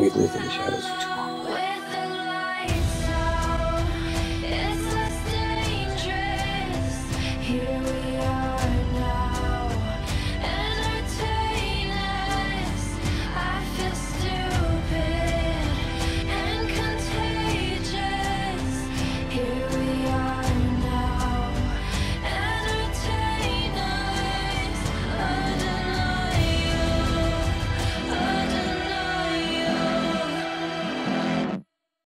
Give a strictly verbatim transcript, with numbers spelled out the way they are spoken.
We've lived in the shadows for too long.